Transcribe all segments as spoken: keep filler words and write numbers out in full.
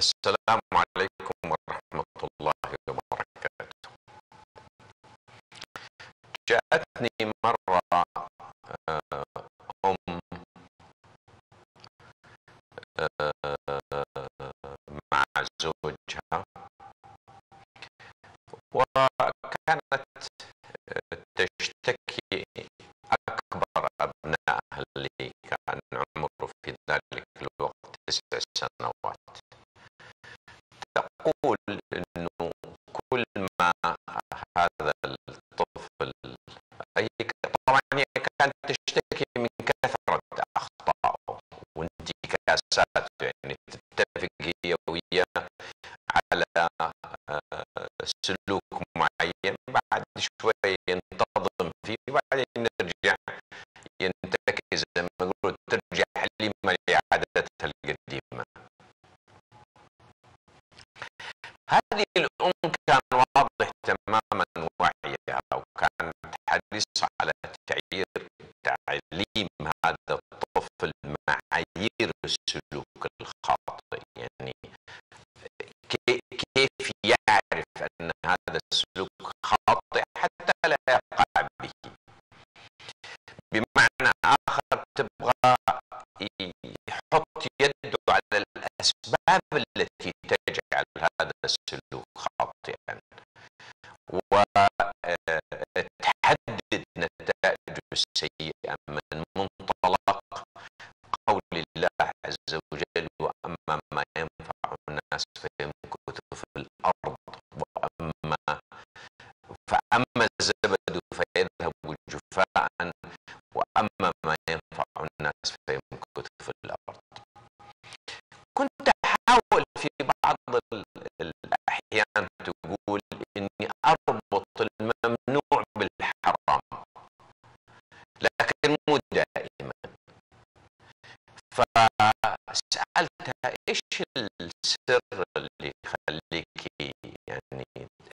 السلام عليكم ورحمة الله وبركاته. جاءتني مرة آه، أم آه، مع زوجها، وكانت تشتكي أكبر أبنائها اللي كان عمره في ذلك الوقت تسع سنوات. تقول إنه كل ما هذا الطفل، هي طبعا هي كانت تشتكي من كثرة أخطائه، وأنت كاسات يعني تتفق هي وياه على سلوك معين، بعد شوي ينتظم فيه وبعدين نرجع ينتكس زي ما يقولوا، ترجع حليمة لعادتها القديمة. هذه الأم كان واضح تماما وعيها، وكانت حريصة على تعيير تعليم هذا الطفل معايير السلوك الخاطئ، يعني كيف يعرف أن هذا السلوك خاطئ حتى لا يقع به. بمعنى آخر تبغى يحط يده على الأسباب التي تجعل هذا السلوك خاطئا، وتحدد نتائجه السيئة من منطلق قول الله عز وجل: وأما ما ينفع الناس فيمكث في الأرض، وأما فأما الزبد فيذهب جفاء، وأما ما ينفع الناس فيمكث في الأرض. كنت أحاول في بعض الأحيان تقول إني أربط الممنوع بالحرام، لكن مو دائما. فسألتها: إيش السر اللي يخليك يعني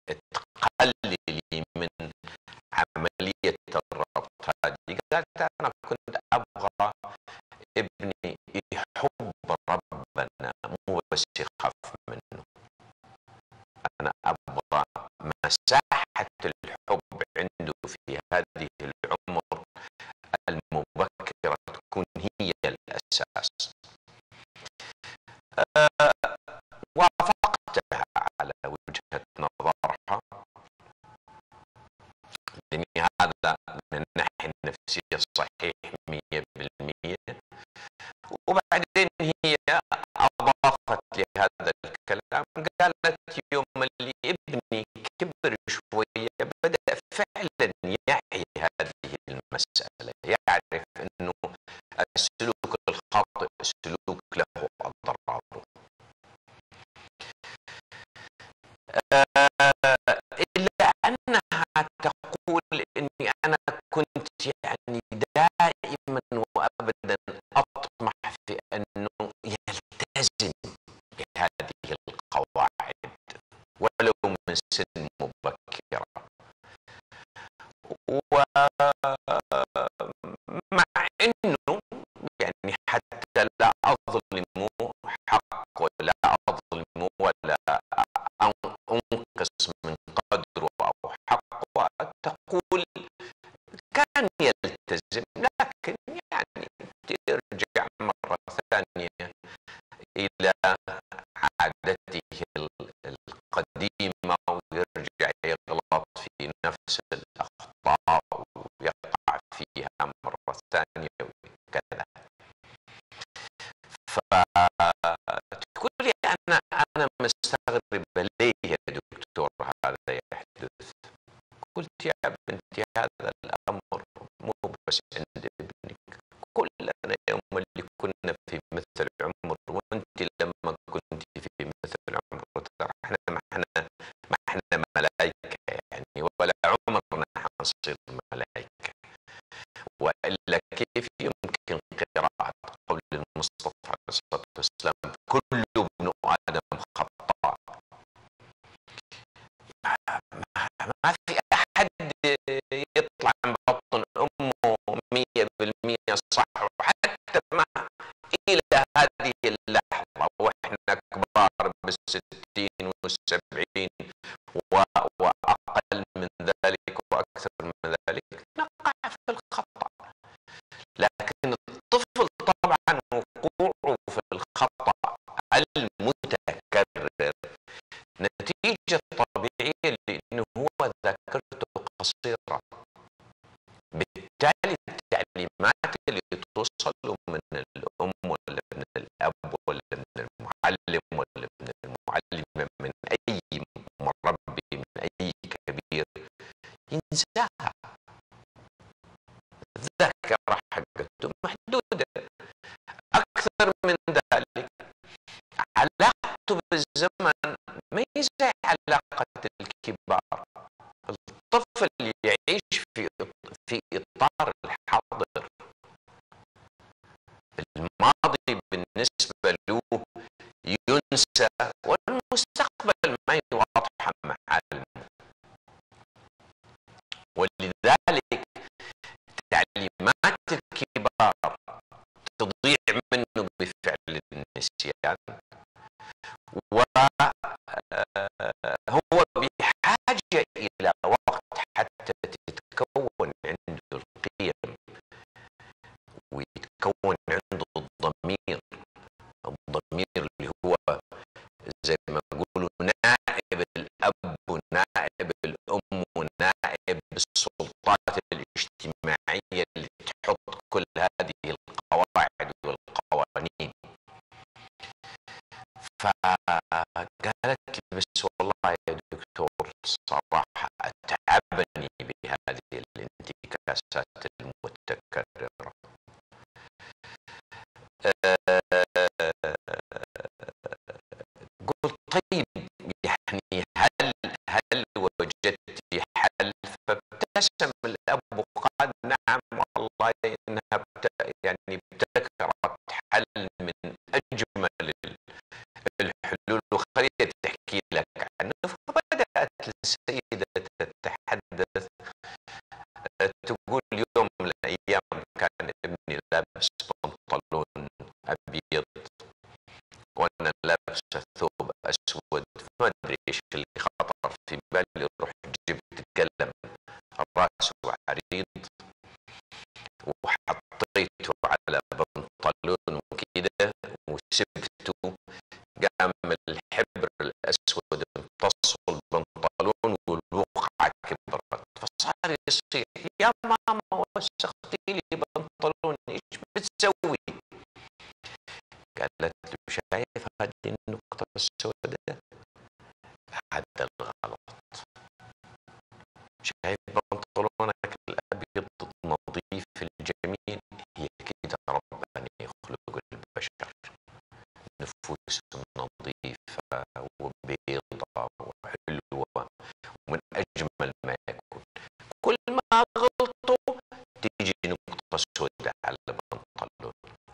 تقللي من عملية الربط هذه؟ قالت: أنا كنت أبغى ابني يحب ربنا، مو بس يخاف منه. أنا أبغى مساحة الحب عنده في هذه العمر المبكرة تكون هي الأساس. أه وافقتها على وجهة نظرها، لأن هذا من الناحية النفسية صحيح مية بالمية. وبعدين هي أضافت لهذا الكلام، قالت: يوم اللي ابني كبر شوية بدأ فعلا يعي هذه المسألة، يعرف أنه السلوك الخاطئ سلوك له أضراره. إلا أنها تقول إني أنا كنت يعني دائما وأبدا أطمح في أنه يلتزم بهذه القواعد ولو من سن مبكرة، ومع أنه يعني حتى لا أظلم حق ولا أظلم ولا أنقص من قدره أو حقه، تقول كان يلتزم، لكن يعني يرجع مرة ثانية إلى عادته القديمة ويرجع يغلط في نفس الأخطاء ويقع فيها مرة ثانية وكذا. فتقول لي: أنا أنا مستغربة ليه يا دكتور هذا يحدث؟ قلت: يا بنتي هذا الأمر مو بس عند ابنك، كلنا يوم اللي كنا في مثل عمر، وانت لما كنت في مثل عمر، ترى احنا ما احنا ما احنا ملائكة يعني، ولا عمرنا حنصير ملائكة. وإلا كيف يمكن قراءة قول المصطفى عليه الصلاة والسلام: كل ابن آدم خطاء؟ ما في أحد يطلع من بطن أمه مية بالمية صح، وحتى ما إلى هذه اللحظة وإحنا كبار بالستين والسبعين وأقل من ذلك وأكثر من ذلك نقع في الخطأ. لكن الطفل طبعا وقوعه في الخطأ المتكرر نتيجة طبيعية لأنه هو ذاكرته قصيرة، بالتالي التعليمات اللي توصل من الأم ولا من الأب ولا من المعلم ولا من المعلمة من أي مربي من أي كبير ينساها. الذاكرة حقته محدودة. أكثر من ذلك علاقته بالزمن ما هي زي علاقة الكبار. الطفل يعيش في في إطار الحاضر، الماضي بالنسبة له ينسى والمستقبل ما يواضح معالمه، ولذلك تعليمات الكبار تضيع منه بفعل النسيان، وهو بحاجة إلى وقت حتى تتكون عنده القيم ويتكون عنده الضمير. الضمير اللي هو زي ما يقولوا نائب الأب ونائب الأم ونائب السلطات الاجتماعية اللي تحط كل هذه القواعد والقوانين. فقالت لي بس والله يا دكتور صراحة أتعبني بهذه الانتكاسات المتكررة. قلت طيب يعني هل هل وجدت حل؟ فابتسم الأب وقال نعم والله إنها يعني ابتكرت حل من أجمل الحلول وخليت تحكي لك عنه. فبدأت السيدة تتحدث تقول يوم من الأيام كان ابني لابس بنطلون أبيض وأنا لابسة ثوب أسود، فما أدري إيش اللي خطر في بالي، رحت جبت قلم راسه عريض وحطيته على بنطلون وكذا وسبته، قام الحبر الأسود امتص البنطلون والوقعة كبرت، فصار يصيح يا ماما وسختي لي بنطلون ايش بتسوي؟ قالت له شايف هذه النقطة السوداء؟ هذا الغلط. شايف بنطلونك الأبيض نظيف الجميل؟ هي كده ربنا يخلق البشر، نفوسهم نظيفة وبيضة وحلوة ومن أجمل ما يكون. كل ما غلطوا تيجي نقطة سوداء على البنطلون.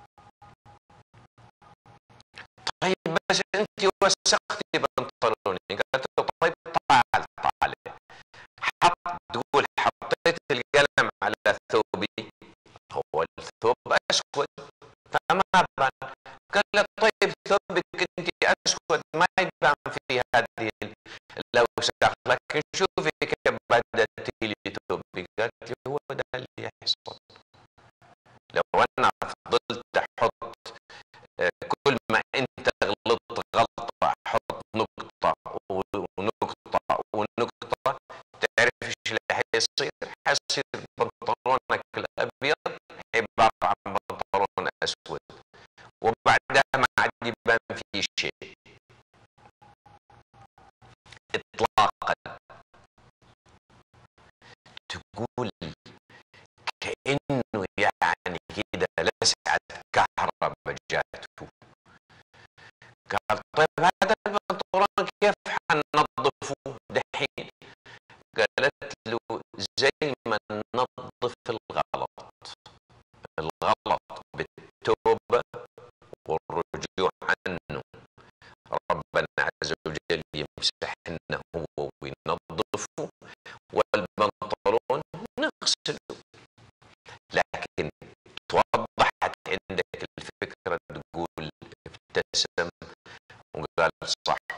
طيب بس أنت وسختي بنطلوني. قالت له طيب تعال تعال. حط تقول حطيت القلم على ثوبي، هو الثوب أسود فما بان. قال له طيب ثوبك انت اسود ما يبان في هذه الاوساخ، لكن شوفي كيف بدات لي ثوبي. قالت لي هو ده اللي يحصل. لو انا فضلت احط كل ما انت غلطت غلطه احط نقطه ونقطه ونقطه، تعرف ايش اللي حيصير؟ حيصير بنطلونك الابيض عباره عن بنطلون اسود وبعدها ما عاد يبان في شيء اطلاقا. تقول كانه يعني كده لسعة كهرباء جاته. قال طيب هذا البنطلون كيف حننظفه دحين؟ قالت له زي ما ننظف الغلط، الغلط بالتوبة والرجوع عنه، ربنا عز وجل يمسحنا هو وينظفه، والبنطلون نغسله. لكن توضحت عندك الفكرة، تقول ابتسم وقال صح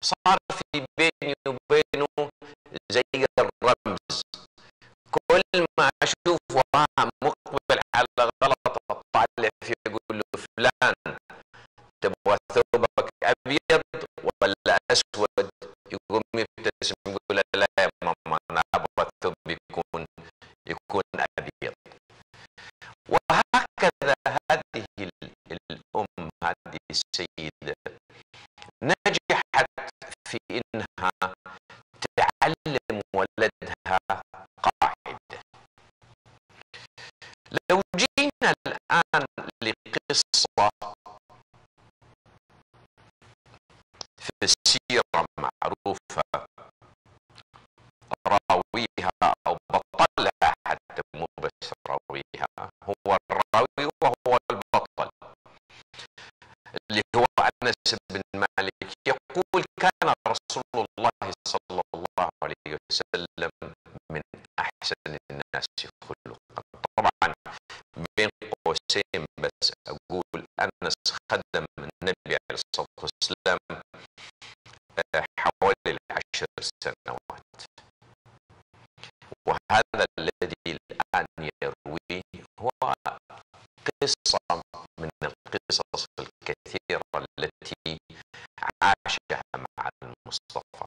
صار في بيني وبينه زي الرمز. كل ما اشوفه مقبل على غلط اطالع فيه اقول له فلان تبغى ثوبك ابيض ولا اسود؟ يقوم يبتسم يقول لا يا ماما انا ابغى الثوب يكون يكون ابيض. وهكذا هذه الام هذه السيده نجحت في انها تعلم ولدها قاعده. لو جينا الان لقصه في السيره معروفه راويها او بطلها، حتى مو بس راويها، هو الراوي وهو البطل اللي هو انس بن مالك، يقول كان رسول الله صلى الله عليه وسلم من احسن الناس خلقا. طبعا بين قوسين بس اقول انس خدم النبي عليه الصلاه والسلام حوالي العشر سنوات، وهذا الذي الآن يرويه هو قصة من القصص الكثيرة التي عاشها مع المصطفى.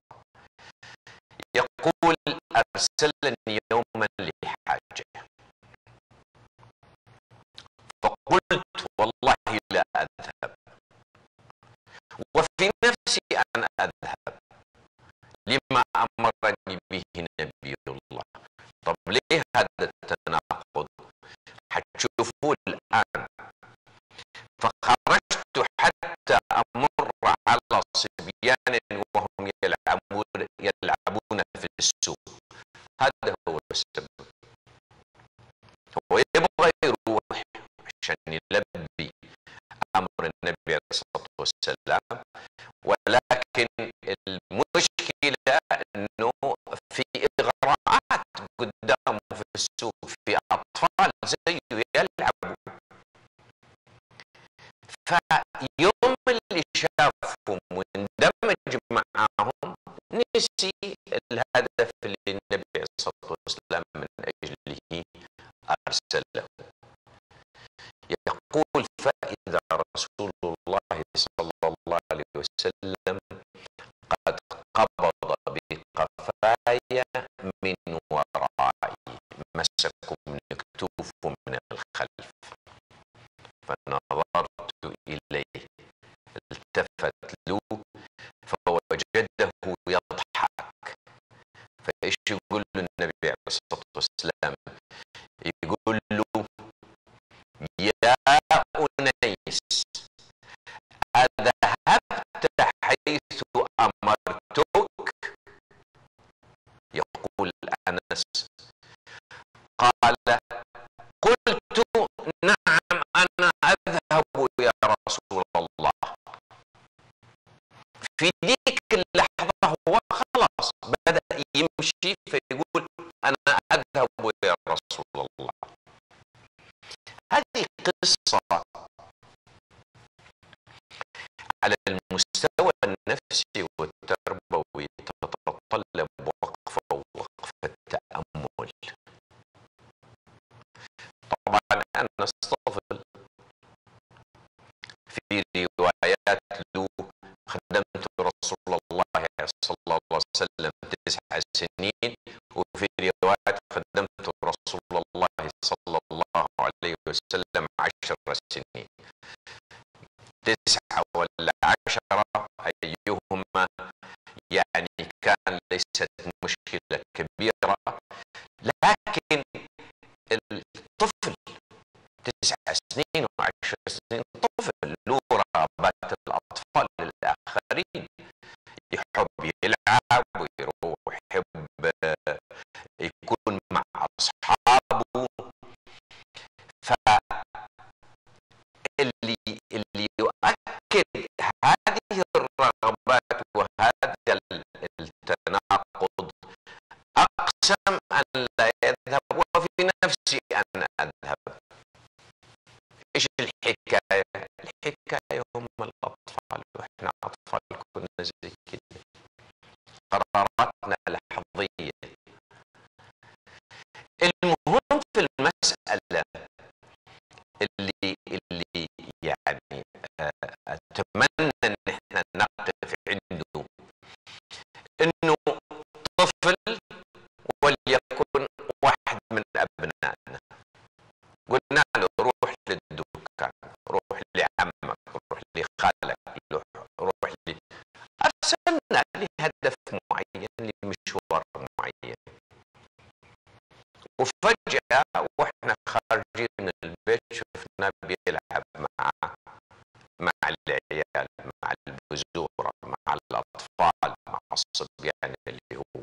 يقول أرسلني يوما لحاجة فقلت والله لا أذهب، وفي نفسي أن أذهب لما أمرني به نبي الله. طب ليه هذا التناقض؟ حتشوفوه الآن. فخرجت حتى أمر على صبيان وهم يلعبون يلعبون في السوق. هذا هو السبب. هو يبغى يروح عشان يلبي أمر النبي عليه الصلاة والسلام، ولكن المشكلة أنه في إغراءات قدامه في السوق، في أطفال زيه يلعبوا. فيوم اللي شافهم واندمج معاهم نسي الهدف اللي النبي عليه الصلاة والسلام من أجله أرسله. يقول فإذا رسول الله صلى الله عليه وسلم قد قبض بقفايا من ورائي، مسكوا من كتوفه من الخلف، فنظرت إليه التفت له فوجده يضحك. فإيش يقول له النبي عليه الصلاة والسلام؟ يقول له يا أنيس أذهبت حيث أمرتك؟ يقول أنس قال قلت نعم أنا أذهب يا رسول الله. في ذيك اللحظة هو خلاص بدأ يمشي فيقول أنا أذهب يا رسول الله. هذه قصة على المستوى النفسي والتربوي تتطلب وقفة ووقفة تأمل. طبعا أنس طفل، في روايات له خدمت رسول الله صلى الله عليه وسلم تسع سنين، وفي روايات خدمت رسول الله صلى الله عليه وسلم عشر سنين. تسعة ولا عشرة أيهما يعني كان ليست مشكلة كبيرة، لكن الطفل تسع سنين وعشر سنين طفل له رغبات الأطفال الآخرين، يحب يلعب ويروح، يحب يكون مع أصحابه. فاللي اللي يؤكد هذه الرغبات وهذا التناقض أقسم أن لا يذهب وفي نفسي أن أذهب. إيش الحكاية؟ نتمنى ان احنا نقف عنده انه طفل وليكن واحد من ابنائنا، قلنا له روح للدكان، روح لعمك، روح لخالك، روح لي، ارسلنا لهدف معين، لمشوار معين، وفجأة واحنا خارجين من البيت شفناه بيلعب مع مع العيال، مع البزورة، مع الأطفال، مع الصبيان اللي هو.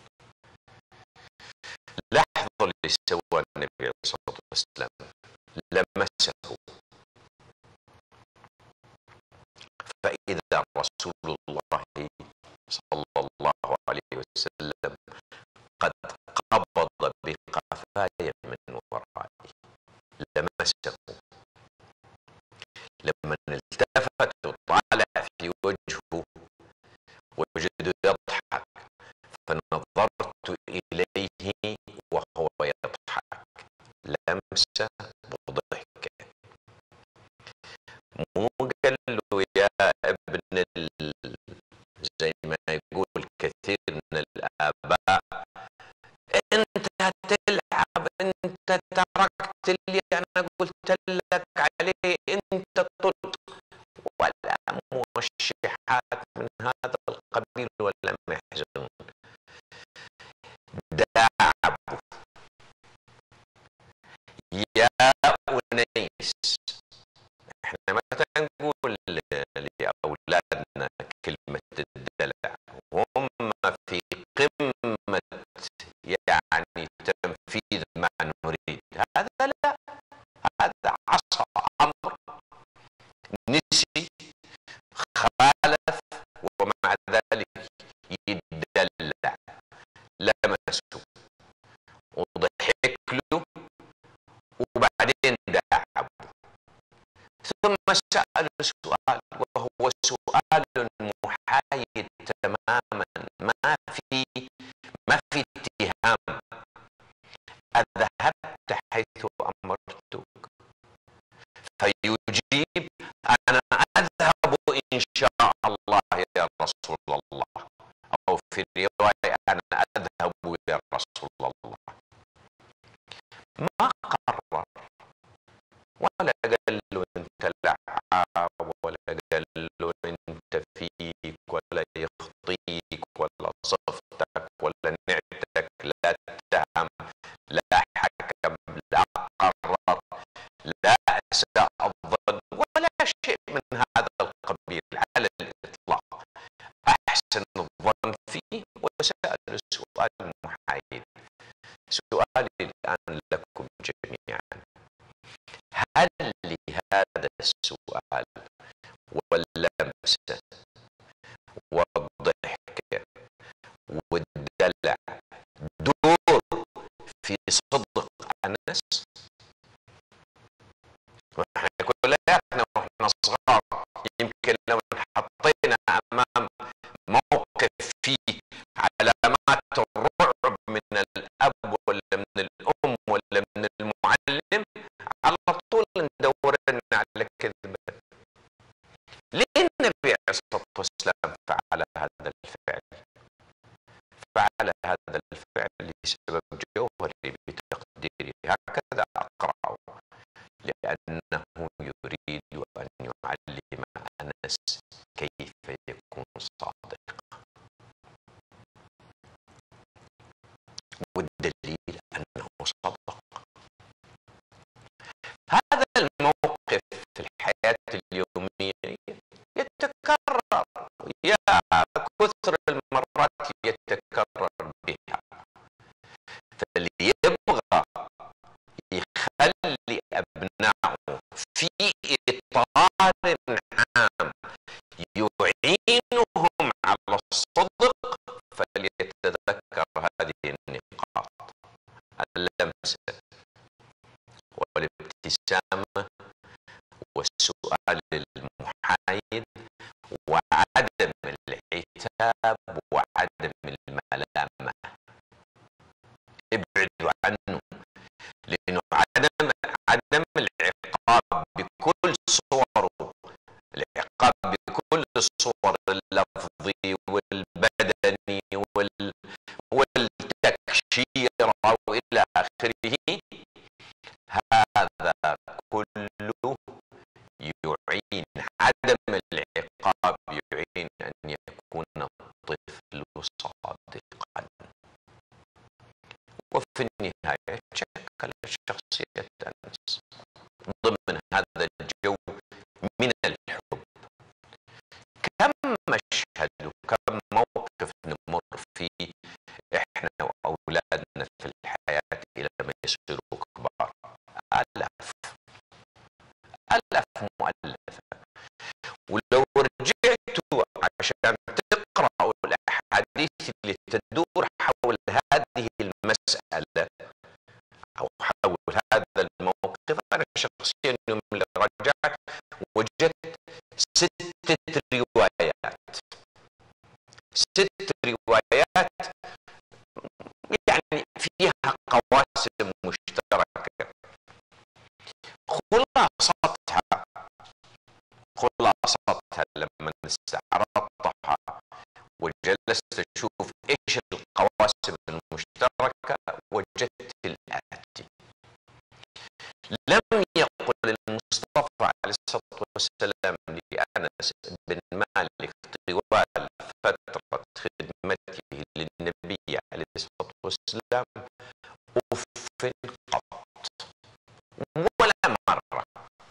لاحظوا اللي سواه النبي عليه الصلاة والسلام، لمسه، فإذا رسول الله صلى الله عليه وسلم قد قبض بقفاي من ورائي، لمسه. لما التفت وطالع في وجهه وجده يضحك، فنظرت إليه وهو يضحك، لمسه وضحك. مو قال له يا ابن ال... زي ما يقول كثير من الآباء انت تلعب، انت تركت اللي انا قلت لك عليه، انت طلت، ولا موشحات من هذا القبيل ولا محزون. داعبوا يا أنيس. احنا متى نقول لأولادنا كلمة الدلع وهم في قمة يعني تنفيذ ما نريد؟ هذا لا، هذا عصى أمر، نسي، خالف، ومع ذلك يدلع. لمسه وضحك له وبعدين داعب، ثم سأل سؤال، وهو سؤال محايد تماما، ما في ما في اتهام. أذهبت حيث أمرتك؟ فيجيب أنا أذهب إن شاء الله يا رسول الله، أو في رواية أنا أذهب يا رسول الله. ما قرر ولا قال له أنت لعاب، ولا قال له أنت فيك، ولا يخطيك، ولا صفتك، ولا نعتك، لا اتهم، لا حكم، لا قرر، لا أساء الظن، ولا شيء من هذا القبيل على الإطلاق. أحسن الظن فيه وسأل سؤال محايد. سؤالي الآن لكم جميعا، هل لهذا السؤال واللمسة والضحك والدلع دور في صدق أنس؟ ونحن كلياتنا واحنا صغار يمكن لو انحطينا أمام موقف فيه علامات الرعب من الأب ولا من الأم ولا من المعلم، على طول ندور على كذبة. ليه النبي عليه الصلاة والسلام فعل هذا الفعل؟ فعل هذا الفعل لسبب جوهري بتقديري، هكذا أقرأه، لأنه يريد أن يعلم أنس كيف يكون صادق. والدليل أنه صدق. هذا الموقف في الحياة اليومية يتكرر، يا كثر المرات يتكرر بها. فاللي يبغى يخلي أبنائه في إطار عام يعينهم على الصدق فليتذكر هذه النقاط: اللمسة والابتسامة والسؤال المحايد وعدم العتاب وعدم الملامة. ابعدوا عنه، لأنه عدم عدم العقاب بكل صوره، العقاب الصور اللفظي والبدني والتكشير وإلى آخره، هذا كله يعين عدم العقاب، يعين أن يكون الطفل صادقا، وفي النهاية شكل شخصية أنس ضمن هذا الجو من الحب. كم مشهد وكم موقف نمر فيه إحنا وأولادنا في الحياة إلى ما يصيروا كبار، آلاف آلاف مؤلفة. ولو رجعتوا عشان تقرأوا الأحاديث اللي تدور حول هذه المسألة أو حول هذا الموقف، أنا شخصيا يوم اللي رجعت وجدت ستة روايات، ست روايات يعني فيها قواسم مشتركة. خلاصتها خلاصتها لما استعرضتها وجلست أشوف إيش القواسم المشتركة، وجدت الآتي: لم يقل المصطفى عليه الصلاة والسلام لأنس بن مالك طوال فترة خدمته للنبي عليه الصلاة والسلام أف قط ولا مرة.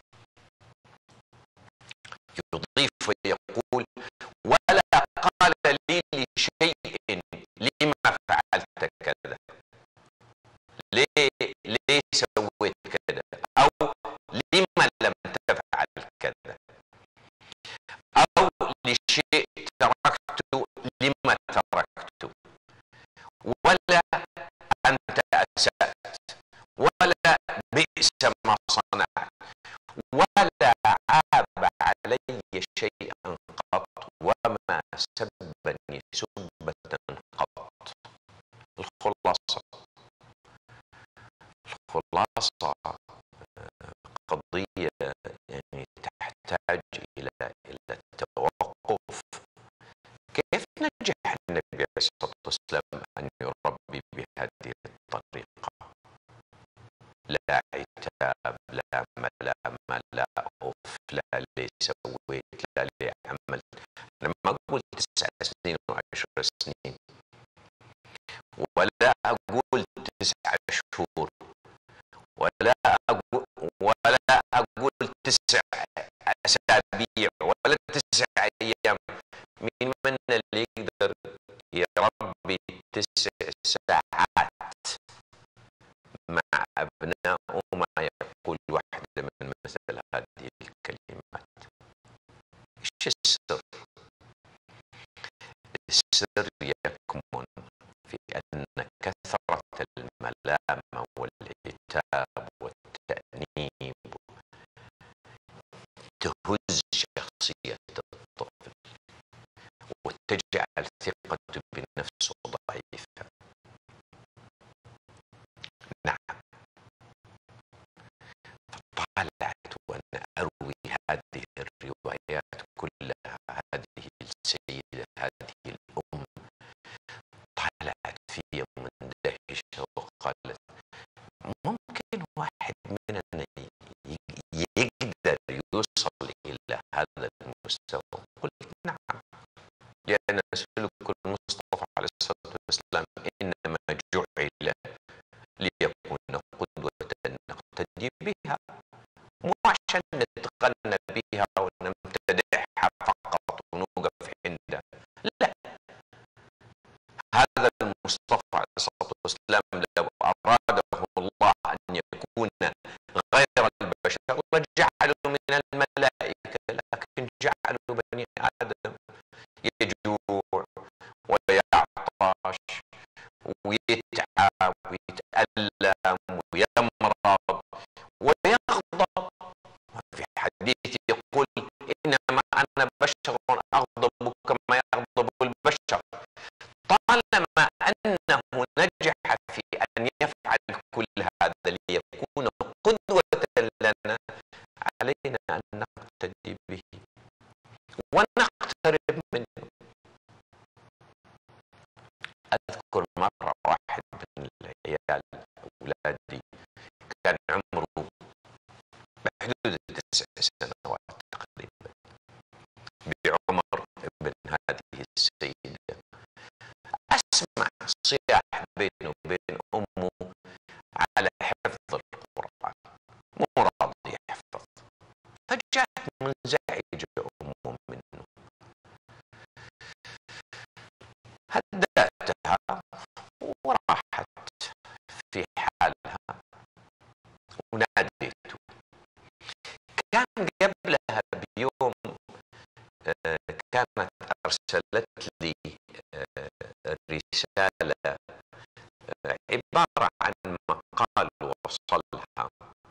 يضيف ويقول: ولا قال لي لشيء لما فعلت كذا، ليه ليه سويت كذا، أو لما لم تفعل كذا، أو لشيء تركته لما تركته، ولا أنت أسأت، ولا بئس ما صنعت، ولا عاب علي شيئا قط، وما سبني سبة قط. الخلاصة الخلاصة قضية يعني تحتاج إلى إلى التوقف. كيف نجح النبي عليه الصلاة والسلام أن يربي بهذه الطريقة؟ لا عتاب، لا ملامة، لا أوف، لا ليه سويت، لا ليه عملت. أنا ما أقول تسع سنين وعشر سنين، ولا أقول تسع شهور، ولا أقول ولا أقول تسع أسابيع، ولا تسع أيام. مين منا اللي يقدر يربي تسع ساعات مع أبناء وما يقول واحدة من مثل هذه الكلمات؟ إيش السر؟ السر يكمن في أن كثرة الملامة والعتاب والتأنيب تهز شخصية الطفل وتجعل ثقته بنفسه ضعيفة. نعم، فطالعت وأنا أروي هذه الروايات كلها، هذه السيدة هذه الأم طالعت في مندهشة وقالت: ممكن واحد مننا يقدر يوصل إلى هذا المستوى؟ قلت: نعم، لأن سلوك المصطفى عليه الصلاة والسلام إنما جعل ليكون قدوة نقتدي بها، مو عشان نتغنى بها ونمتدحها فقط ونوقف عندها. لا، هذا المصطفى عليه الصلاة والسلام لو أراده الله أن يكون غير البشر لجعلوا من الملائكة، لكن جعلوا بني آدم يجوع ويعطش ويتعب ويتألم ويمرض ويغضب. في حديث يقول: إنما أنا بشر أغضب كما يغضب البشر. طالما أنه نجح في أن يفعل كل هذا ليكون قدوة لنا، علينا أن نقتدي به ونقترب مزعجة أم منه. هدأتها وراحت في حالها وناديته. كان قبلها بيوم آه، كانت أرسلت لي آه، رسالة آه، عبارة عن مقال وصلها،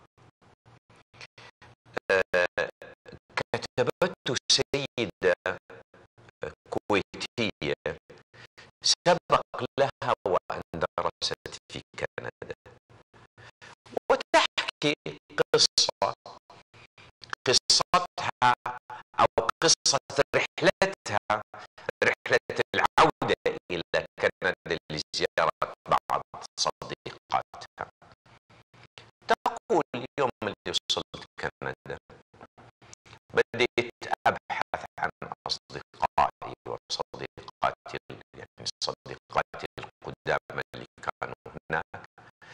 آه، كتبته سيدة كويتية سبق لها وأن درست في كندا، وتحكي قصة قصتها أو قصة رحلتها، رحلة العودة إلى كندا لزيارة بعض صديقاتها. تقول يوم اللي وصلت كندا بديت أبحث عن أصدقائي وصديقاتي، يعني صديقاتي القدامى اللي كانوا هناك.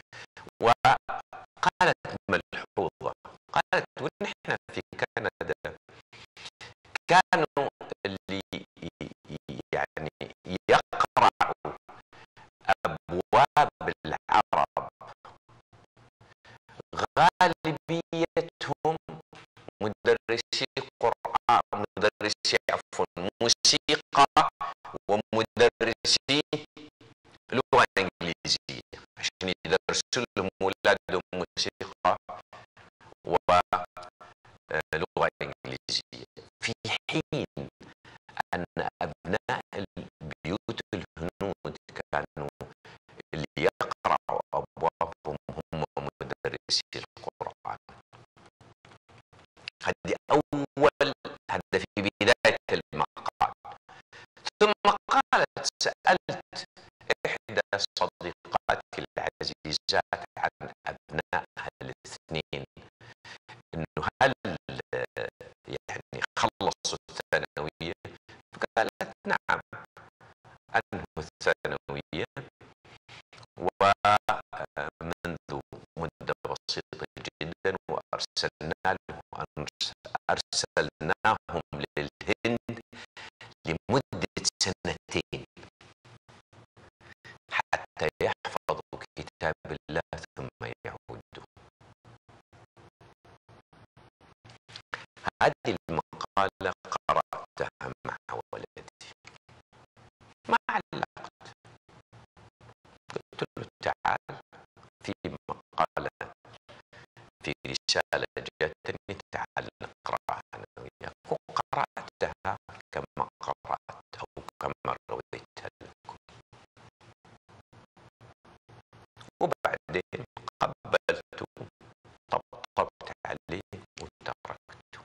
وقالت ملحوظة، قالت ونحن في كندا كانوا اللي يعني يقرعوا أبواب العرب غالبيتهم مدرسي قرآن، مدرسي عفوا موسيقى ومدرسي لغة إنجليزية، عشان يدرسوا لهم أولادهم موسيقى ولغة إنجليزية، في حين أن أبناء البيوت الهنود كانوا اللي يقرعوا أبوابهم هم مدرسي القرآن. هذه أول، هذا في بداية المقال. ثم قالت سألت إحدى صديقاتي العزيزات عن أبنائها الاثنين إنه هل يعني خلصوا الثانوية؟ فقالت نعم أنهوا الثانوية، ومنذ مدة بسيطة جدا وأرسلنا له أرسلناهم للهند لمدة سنتين حتى يحفظوا كتاب الله ثم يعودوا. هذه المقالة قرأتها مع ولدي، ما علقت، قلت له تعال في مقالة في رسالة جاتني تعال نقرأها أنا وياك، وقرأتها كما قرأت أو كما رويتها لكم. وبعدين قبلته، طبطبت عليه وتركته.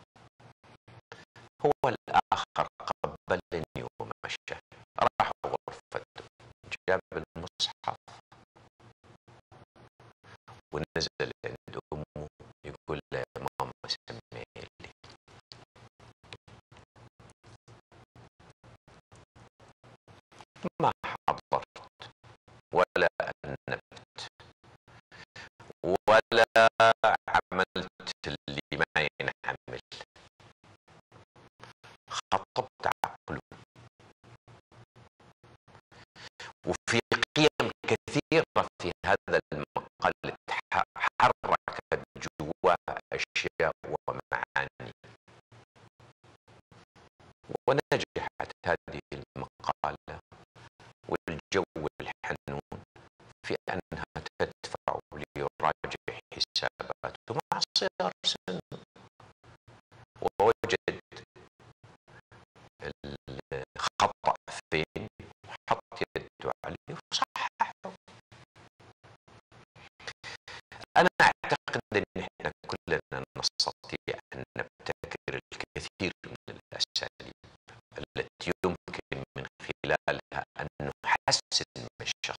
هو الآخر قبلني ومشى، راح غرفته جاب المصحف ونزل عند أمه يقول لها يا ماما سمعي لي. ما حضرت ولا أنبت ولا عملت اللي ما ينعمل، خطبت عقله. وفي قيم كثيرة في هذا المقال حركت جواها أشياء ومعاني، ونجحت هذه المقالة والجو الحنون في أنها تدفع ليراجع حساباته مع صغر سنه، ووجد الخطأ فين وحط يده عليه وصححه. أنا أعتقد أن احنا كلنا نستطيع أن نبتكر الكثير من الأساليب التي يمكن من خلالها أن نحسن من الشخص